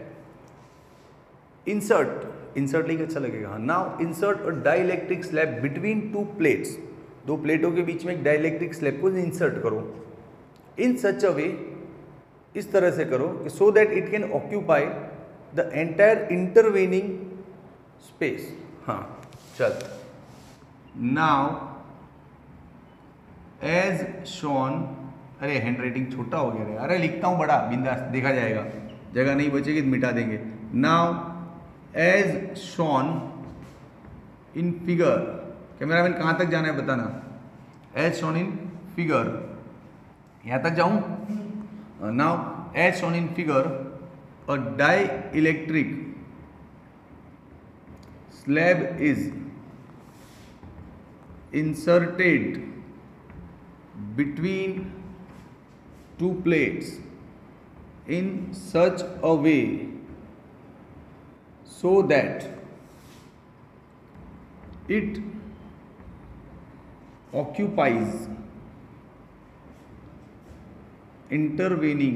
insert लिख अच्छा लगेगा। Now insert a dielectric slab between two plates, दो प्लेटों के बीच में एक डाइइलेक्ट्रिक स्लैब को इंसर्ट करो, इन सच अ वे, इस तरह से करो कि so that it can occupy the entire intervening space. हाँ चल, नाउ एज शॉन, अरे हैंड राइटिंग छोटा हो गया रे, अरे लिखता हूँ बड़ा, बिंदास, देखा जाएगा, जगह नहीं बचेगी तो मिटा देंगे। Now as shown in figure, cameraman कहाँ तक जाना है बताना, एज शॉन इन फिगर, यहाँ तक जाऊँ। Now as shown in figure, a dielectric slab is inserted between two plates in such a way so that it occupies intervening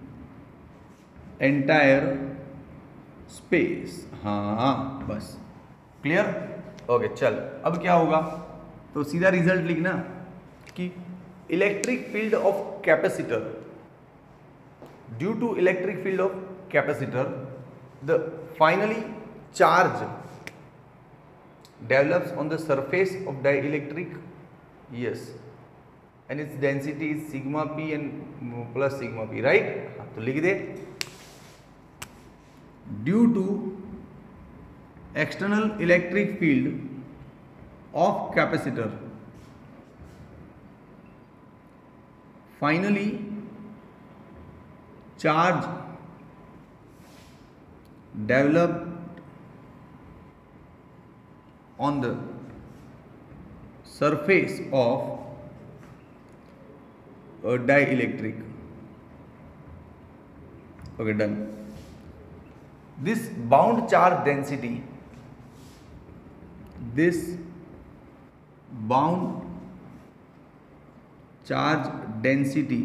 entire space। हाँ बस क्लियर, ओके। चल अब क्या होगा, तो सीधा रिजल्ट लिखना कि electric field of capacitor, due to electric field of capacitor the finally charge develops on the surface of dielectric, yes, and its density is sigma P and plus sigma P, right. तो लिख दे, due to external electric field of capacitor finally charge developed on the surface of a dielectric, okay, done. This bound charge density this bound charge density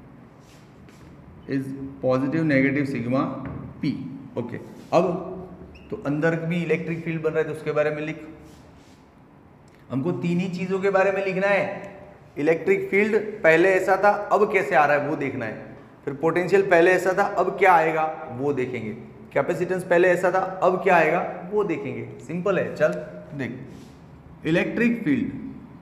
is positive negative sigma P. Okay, अब तो अंदर भी electric field बन रहा है तो उसके बारे में लिख। हमको तीन ही चीजों के बारे में लिखना है। इलेक्ट्रिक फील्ड पहले ऐसा था, अब कैसे आ रहा है वो देखना है। फिर पोटेंशियल पहले ऐसा था, अब क्या आएगा वो देखेंगे। कैपेसिटेंस पहले ऐसा था, अब क्या आएगा वो देखेंगे। सिंपल है। चल देख, electric field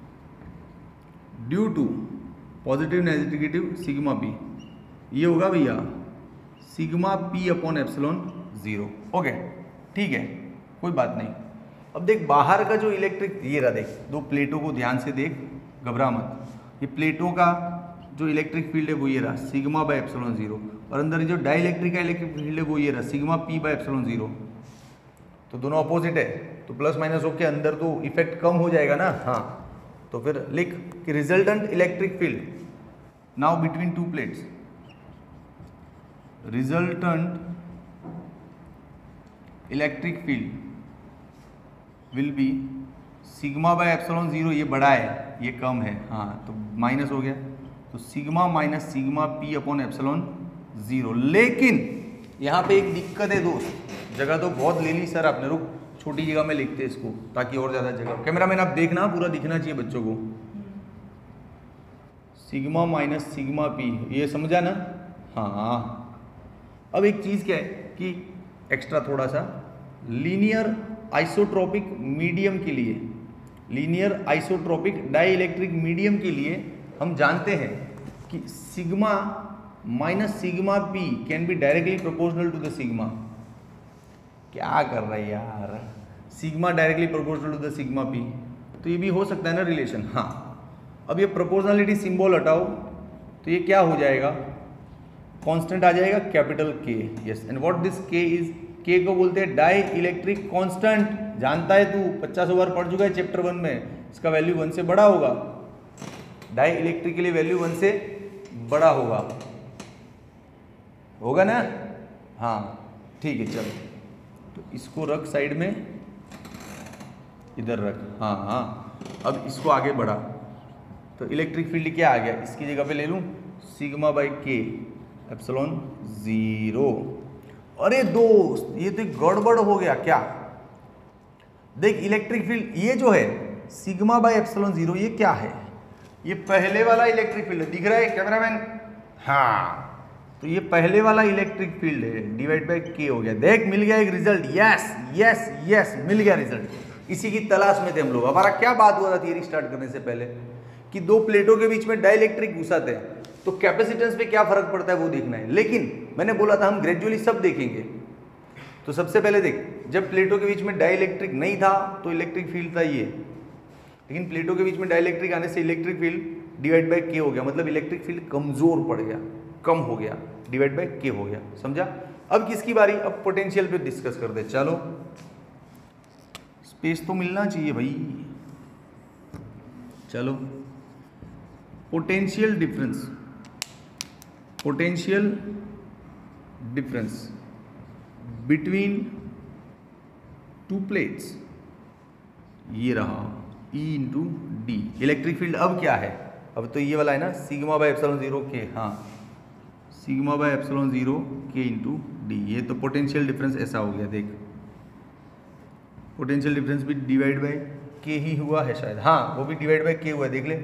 due to positive negative sigma P, ये होगा भैया sigma P upon epsilon zero. Okay ठीक है, कोई बात नहीं। अब देख बाहर का जो इलेक्ट्रिक, ये रहा देख, दो प्लेटों को ध्यान से देख, घबरा मत। ये प्लेटों का जो इलेक्ट्रिक फील्ड है वो ये रहा सिग्मा बाय एप्सिलॉन जीरो, और अंदर जो डाई इलेक्ट्रिक का इलेक्ट्रिक फील्ड है वो ये रहा sigma P by epsilon zero. तो दोनों अपोजिट है, तो प्लस माइनस होके अंदर तो इफेक्ट कम हो जाएगा ना। हाँ, तो फिर लिख कि resultant electric field now between two plates, resultant electric field will be sigma by epsilon zero. ये बड़ा है, ये कम है, हाँ तो माइनस हो गया, तो sigma minus sigma P upon epsilon zero. लेकिन यहाँ पे एक दिक्कत है दोस्त, जगह तो बहुत ले ली सर आपने, रुक छोटी जगह में लिखते हैं इसको ताकि और ज़्यादा जगह। कैमरामैन आप देखना, पूरा दिखना चाहिए बच्चों को। सिग्मा माइनस सिग्मा पी, ये समझा ना। हाँ, अब एक चीज़ क्या है कि एक्स्ट्रा थोड़ा सा, लीनियर आइसोट्रोपिक मीडियम के लिए, linear isotropic dielectric medium के लिए हम जानते हैं कि sigma minus sigma P can be directly proportional to the sigma. क्या कर रहा है यार, sigma directly proportional to the sigma P, तो ये भी हो सकता है ना रिलेशन। हाँ, अब ये प्रोपोर्शनलिटी सिंबल हटाओ तो ये क्या हो जाएगा, कांस्टेंट आ जाएगा capital K. Yes, and what this K is, K को बोलते हैं डाई इलेक्ट्रिक कांस्टेंट। जानता है तू, 50 बार पढ़ चुका है चैप्टर 1 में, इसका वैल्यू 1 से बड़ा होगा। डाई इलेक्ट्रिक के लिए वैल्यू 1 से बड़ा होगा ना। हाँ ठीक है, चलो तो इसको रख साइड में, इधर रख। हाँ हाँ, अब इसको आगे बढ़ा तो इलेक्ट्रिक फील्ड क्या आ गया, इसकी जगह पे ले लूँ sigma by K epsilon zero. अरे दोस्त ये तो गड़बड़ हो गया क्या, देख इलेक्ट्रिक फील्ड ये जो है सिग्मा बाई एप्सिलॉन जीरो, ये क्या है, ये पहले वाला इलेक्ट्रिक फील्ड दिख रहा है कैमरामैन। हाँ, तो ये पहले वाला इलेक्ट्रिक फील्ड है, डिवाइड बाई के हो गया। देख मिल गया एक रिजल्ट, यस यस यस मिल गया रिजल्ट। इसी की तलाश में थे हम लोग। हमारा क्या बात हुआ था थियरी स्टार्ट करने से पहले कि दो प्लेटों के बीच में डाइलेक्ट्रिक घुसाते हैं तो कैपेसिटेंस पे क्या फर्क पड़ता है वो देखना है। लेकिन मैंने बोला था हम ग्रेजुअली सब देखेंगे। तो सबसे पहले देख, जब प्लेटों के बीच में डाइलेक्ट्रिक नहीं था तो इलेक्ट्रिक फील्ड था ये, लेकिन प्लेटों के बीच में डाइलेक्ट्रिक आने से electric field divide by K हो गया, मतलब इलेक्ट्रिक फील्ड कमजोर पड़ गया, कम हो गया, डिवाइड बाई के हो गया। समझा। अब किसकी बारी, अब पोटेंशियल पे डिस्कस कर दे। चलो स्पेस तो मिलना चाहिए भाई। चलो potential difference, potential difference between two plates, ये रहा E into D. Electric field अब क्या है, अब तो ये वाला है ना sigma by epsilon zero K. हाँ, sigma by epsilon zero K into D. ये तो पोटेंशियल डिफरेंस ऐसा हो गया। देख पोटेंशियल डिफरेंस भी डिवाइड बाय के ही हुआ है शायद। हाँ, वो भी डिवाइड बाय के हुआ है, देख ले।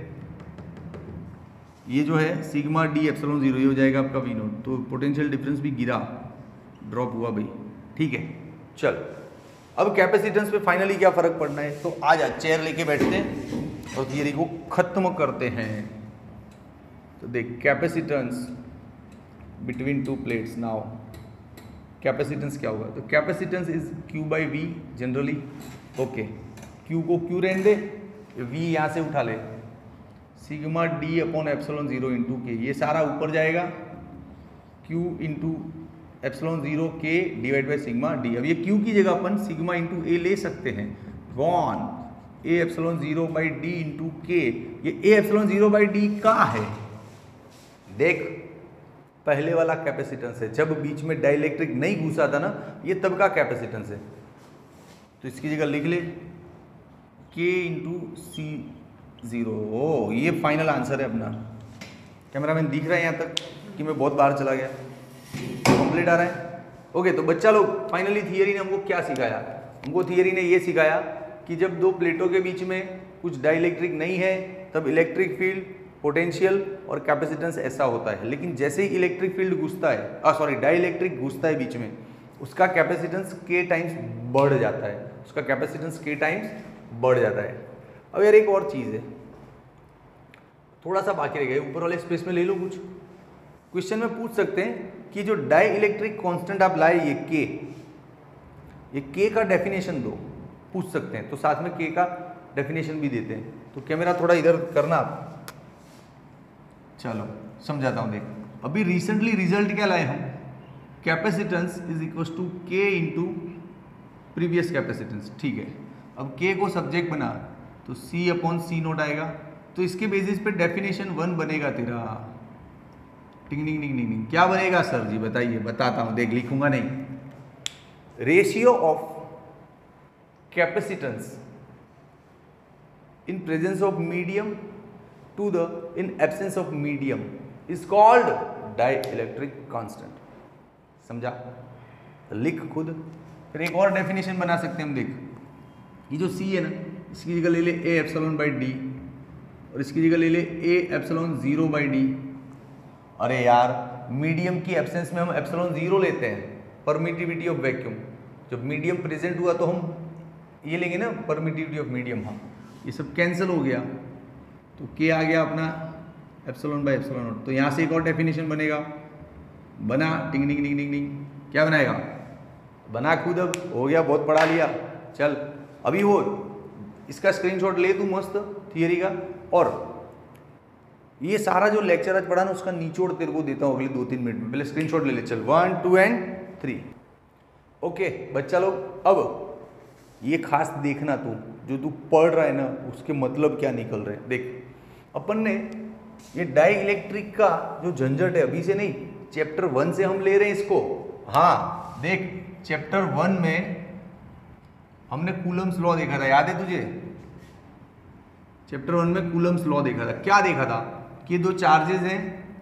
ये जो है सिग्मा डी एप्सिलॉन जीरो, ये हो जाएगा आपका वी नोट। तो पोटेंशियल डिफरेंस भी गिरा, ड्रॉप हुआ भाई। ठीक है, चल अब कैपेसिटेंस पे फाइनली क्या फर्क पड़ना है, तो आ जा चेयर लेके बैठते हैं और थियरी को खत्म करते हैं। तो देख capacitance between two plates, now capacitance क्या होगा, तो capacitance is Q by V generally. Okay, Q को क्यू रहने दे, वी यहाँ से उठा ले, sigma D upon epsilon zero into K. ये सारा ऊपर जाएगा, Q into epsilon zero K divide by sigma D. अब ये क्यू की जगह अपन सिग्मा इंटू ए ले सकते हैं, गॉन A epsilon zero by D into K. ये A epsilon zero by D का है, देख पहले वाला कैपेसिटेंस है, जब बीच में डाइलेक्ट्रिक नहीं घुसा था ना, ये तब का कैपेसिटेंस है। तो इसकी जगह लिख ले K इंटू सी जीरो। ओ ये फाइनल आंसर है अपना। कैमरामैन दिख रहा है यहाँ तक कि मैं बहुत बाहर चला गया? कंप्लीट आ रहा है? ओके, तो बच्चा लोग फाइनली थियरी ने हमको क्या सिखाया? हमको थियरी ने ये सिखाया कि जब दो प्लेटों के बीच में कुछ डाइलेक्ट्रिक नहीं है तब इलेक्ट्रिक फील्ड, पोटेंशियल और कैपेसिटेंस ऐसा होता है। लेकिन जैसे ही इलेक्ट्रिक फील्ड घुसता है, डाइलेक्ट्रिक घुसता है बीच में, उसका कैपेसिटेंस के टाइम्स बढ़ जाता है, उसका कैपेसिटेंस के टाइम्स बढ़ जाता है। अब यार एक और चीज़ है, थोड़ा सा बाकी रह गया, ऊपर वाले स्पेस में ले लो कुछ। क्वेश्चन में पूछ सकते हैं कि जो डाई इलेक्ट्रिक कॉन्स्टेंट आप लाए ये के का डेफिनेशन दो, पूछ सकते हैं। तो साथ में के का डेफिनेशन भी देते हैं। तो कैमरा थोड़ा इधर करना आप, चलो समझाता हूँ। देख, अभी रिसेंटली रिजल्ट क्या लाए हम? Capacitance is equal to K into previous capacitance. ठीक है, अब के को सब्जेक्ट बना तो सी अपॉन सी नोट आएगा। तो इसके बेसिस पे डेफिनेशन 1 बनेगा तेरा। टिंग टिंग टिंग टिंग टिंग। क्या बनेगा सर जी? बताइए, बताता हूँ। देख, लिखूंगा नहीं। Ratio of capacitance in presence of medium to the in absence of medium is called dielectric constant। समझा? लिख खुद। फिर एक और डेफिनेशन बना सकते हैं हम। देख, ये जो C है ना, इसकी जगह ले ले A एप्सिलॉन बाई डी और इसकी जगह ले ले A एप्सिलॉन 0 बाई डी। अरे यार, मीडियम की एब्सेंस में हम एप्सिलॉन 0 लेते हैं, परमिटिविटी ऑफ वैक्यूम। जब मीडियम प्रेजेंट हुआ तो हम ये लेंगे ना, परमिटिविटी ऑफ मीडियम। हाँ, ये सब कैंसिल हो गया तो के आ गया अपना एप्सिलॉन बाई एप्सिलॉन नॉट। तो यहाँ से एक और डेफिनेशन बनेगा। बना, टिंग टिंग टिंग टिंग टिंग। क्या बनाएगा? बना खुद। अब हो गया, बहुत पढ़ा लिया। चल अभी हो, इसका स्क्रीनशॉट ले तू मस्त थियरी का। और ये सारा जो लेक्चर आज पढ़ा ना, उसका निचोड़ तेरे को देता हूँ अगले 2-3 मिनट में। पहले स्क्रीनशॉट ले ले। चल 1 2 एंड 3। ओके बच्चा लोग, अब ये खास देखना, तू जो तू पढ़ रहा है ना, उसके मतलब क्या निकल रहे हैं। देख, अपन ने ये डाई इलेक्ट्रिक का जो झंझट है, अभी से नहीं, चैप्टर 1 से हम ले रहे हैं इसको। हाँ देख, चैप्टर 1 में हमने कूलम्स लॉ देखा था, याद है तुझे? चैप्टर 1 में कूलम्स लॉ देखा था। क्या देखा था? कि दो चार्जेस हैं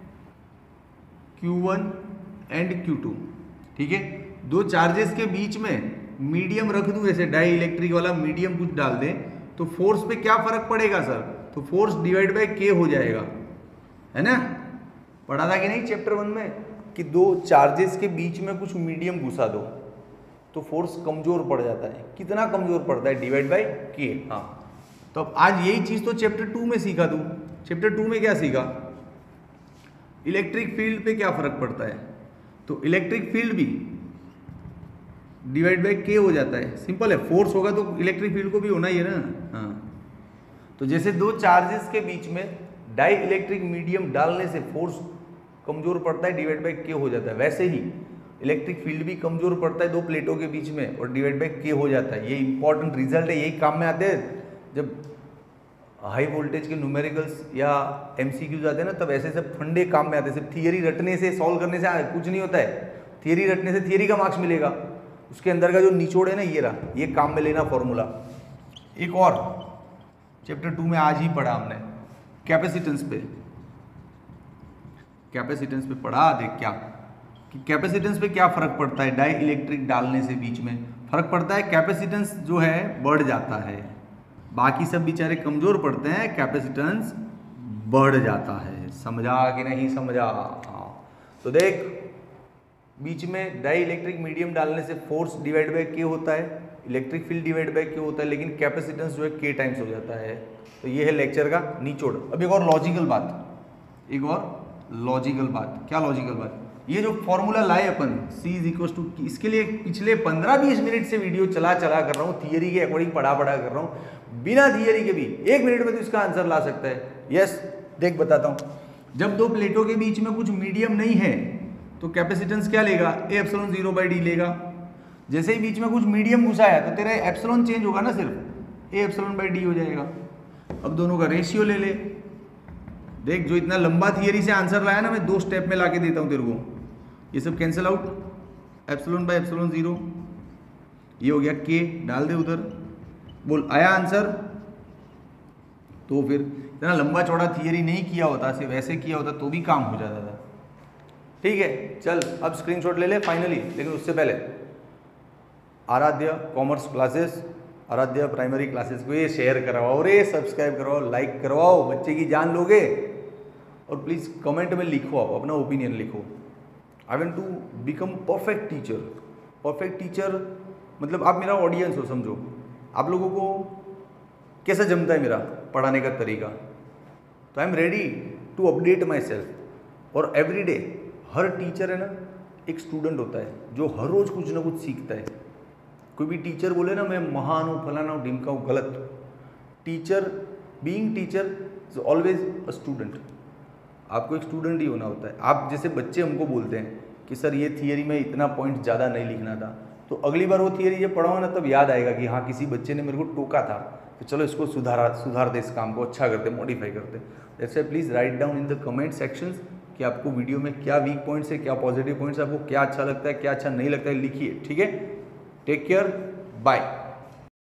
Q1 एंड Q2। ठीक है, दो चार्जेस के बीच में मीडियम रख दूं, ऐसे डाई इलेक्ट्रिक वाला मीडियम कुछ डाल दें, तो फोर्स पे क्या फर्क पड़ेगा सर? तो फोर्स डिवाइड बाय के हो जाएगा, है ना? पढ़ा था कि नहीं चैप्टर 1 में कि दो चार्जेस के बीच में कुछ मीडियम घुसा दो तो फोर्स कमजोर पड़ जाता है। कितना कमजोर पड़ता है? डिवाइड बाय के। हाँ, तो अब आज यही चीज तो चैप्टर 2 में सीखा तू। चैप्टर 2 में क्या सीखा? इलेक्ट्रिक फील्ड पे क्या फर्क पड़ता है। तो इलेक्ट्रिक फील्ड भी डिवाइड बाय के हो जाता है। सिंपल है, फोर्स होगा तो इलेक्ट्रिक फील्ड को भी होना ही है ना। हाँ, तो जैसे दो चार्जेस के बीच में डाई इलेक्ट्रिक मीडियम डालने से फोर्स कमजोर पड़ता है, डिवाइड बाय के हो जाता है, वैसे ही इलेक्ट्रिक फील्ड भी कमजोर पड़ता है दो प्लेटों के बीच में और डिवाइड बाय के हो जाता है। ये इंपॉर्टेंट रिजल्ट है, यही काम में आते हैं जब हाई वोल्टेज के न्यूमेरिकल्स या MCQs आते हैं ना, तब ऐसे सब फंडे काम में आते हैं। सिर्फ थियरी रटने से, सॉल्व करने से कुछ नहीं होता है। थियरी रटने से थियरी का मार्क्स मिलेगा, उसके अंदर का जो निचोड़ है ना, ये रहा, ये काम में लेना फॉर्मूला। एक और चैप्टर 2 में आज ही पढ़ा हमने, कैपेसिटेंस पे। कैपेसिटेंस पे पढ़ा। देख क्या कि कैपेसिटेंस पे क्या फर्क पड़ता है डाई इलेक्ट्रिक डालने से बीच में? फर्क पड़ता है, कैपेसिटेंस जो है बढ़ जाता है, बाकी सब बेचारे कमजोर पड़ते हैं, कैपेसिटेंस बढ़ जाता है। समझा कि नहीं समझा? हाँ, तो देख, बीच में डाई इलेक्ट्रिक मीडियम डालने से फोर्स डिवाइड बाय के होता है, इलेक्ट्रिक फील्ड डिवाइड बाय के होता है, लेकिन कैपेसिटेंस जो है के टाइम्स हो जाता है। तो ये है लेक्चर का निचोड़। अब एक और लॉजिकल बात, एक और लॉजिकल बात। क्या लॉजिकल बात? ये जो फॉर्मूला लाए अपन C इज इक्वल टू, इसके लिए पिछले 15-20 मिनट से वीडियो चला कर रहा हूँ, थियरी के अकॉर्डिंग पढ़ा कर रहा हूँ। बिना थियरी के भी 1 मिनट में तो इसका आंसर ला सकता है। यस, देख बताता हूँ। जब दो प्लेटों के बीच में कुछ मीडियम नहीं है तो कैपेसिटेंस क्या लेगा? A एप्सिलॉन 0 बाई डी लेगा। जैसे ही बीच में कुछ मीडियम घुसा है तो तेरा एप्सिलॉन चेंज होगा ना, सिर्फ A एप्सिलॉन बाई डी हो जाएगा। अब दोनों का रेशियो ले ले। देख, जो इतना लंबा थियरी से आंसर लाया ना, मैं 2 स्टेप में लाके देता हूँ तेरे को। ये सब cancel out, epsilon by epsilon 0, ये हो गया के, डाल दे उधर। बोल, आया आंसर? तो फिर इतना लंबा चौड़ा थियरी नहीं किया होता, सिर्फ ऐसे किया होता तो भी काम हो जाता था। ठीक है, चल अब स्क्रीनशॉट ले ले फाइनली, लेकिन उससे पहले Aaradhya commerce classes, Aaradhya primary classes को ये शेयर करवाओ, रे सब्सक्राइब करवाओ, लाइक करवाओ, बच्चे की जान लोगे। और प्लीज़ कमेंट में लिखो, आप अपना ओपिनियन लिखो। I want to become perfect teacher. Perfect teacher मतलब आप मेरा ऑडियंस हो, समझो आप लोगों को कैसा जमता है मेरा पढ़ाने का तरीका, तो I am ready to update myself. और एवरीडे हर टीचर है ना एक स्टूडेंट होता है जो हर रोज़ कुछ ना कुछ सीखता है। कोई भी टीचर बोले ना मैं महान हूँ, फलाना हूँ, ढिमका हूँ, गलत। Teacher, being teacher is always a student. आपको एक स्टूडेंट ही होना होता है। आप जैसे बच्चे हमको बोलते हैं कि सर ये थियरी में इतना पॉइंट ज़्यादा नहीं लिखना था, तो अगली बार वो थियरी जब पढ़ाओ ना तब याद आएगा कि हाँ किसी बच्चे ने मेरे को टोका था, तो चलो इसको सुधार दे, इस काम को अच्छा करते, मॉडिफाई करते। जैसे please write down in the comment sections कि आपको वीडियो में क्या वीक पॉइंट्स है, क्या पॉजिटिव पॉइंट्स है, आपको क्या अच्छा लगता है, क्या अच्छा नहीं लगता है, लिखिए। ठीक है, टेक केयर, बाय।